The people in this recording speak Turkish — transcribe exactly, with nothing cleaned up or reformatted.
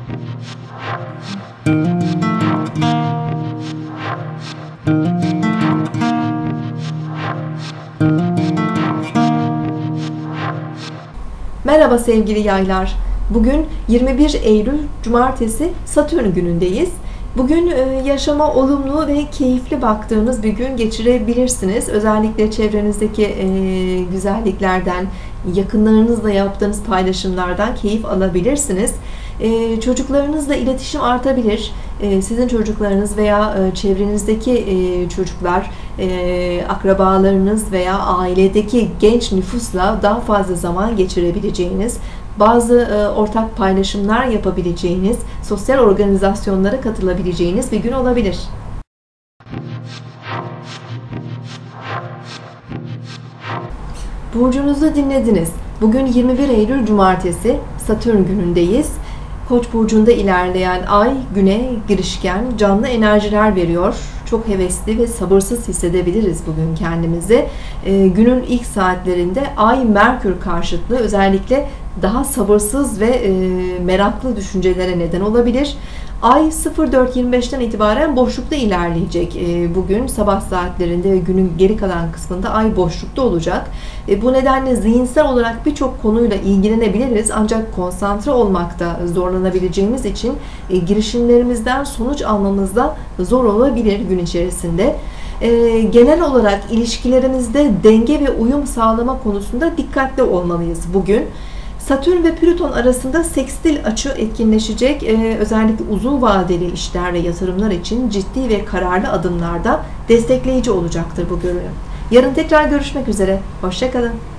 Merhaba sevgili yaylar. Bugün yirmi bir Eylül Cumartesi Satürn günündeyiz. Bugün yaşama olumlu ve keyifli baktığınız bir gün geçirebilirsiniz. Özellikle çevrenizdeki güzelliklerden, yakınlarınızla yaptığınız paylaşımlardan keyif alabilirsiniz. Çocuklarınızla iletişim artabilir. Sizin çocuklarınız veya çevrenizdeki çocuklar, akrabalarınız veya ailedeki genç nüfusla daha fazla zaman geçirebileceğiniz, bazı ortak paylaşımlar yapabileceğiniz, sosyal organizasyonlara katılabileceğiniz bir gün olabilir. Burcunuzu dinlediniz. Bugün yirmi bir Eylül Cumartesi, Satürn günündeyiz. Koç burcunda ilerleyen ay güne girişken, canlı enerjiler veriyor. Çok hevesli ve sabırsız hissedebiliriz bugün kendimizi. E, günün ilk saatlerinde ay Merkür karşıtlığı özellikle daha sabırsız ve e, meraklı düşüncelere neden olabilir. Ay sıfır dört yirmi beşten itibaren boşlukta ilerleyecek. E, bugün sabah saatlerinde ve günün geri kalan kısmında ay boşlukta olacak. E, bu nedenle zihinsel olarak birçok konuyla ilgilenebiliriz. Ancak konsantre olmakta zorlanabileceğimiz için e, girişimlerimizden sonuç almamızda zor olabilir gün içerisinde. E, genel olarak ilişkilerimizde denge ve uyum sağlama konusunda dikkatli olmalıyız bugün. Satürn ve Plüton arasında sekstil açı etkinleşecek. Ee, özellikle uzun vadeli işler ve yatırımlar için ciddi ve kararlı adımlarda destekleyici olacaktır bu görünüm. Yarın tekrar görüşmek üzere. Hoşça kalın.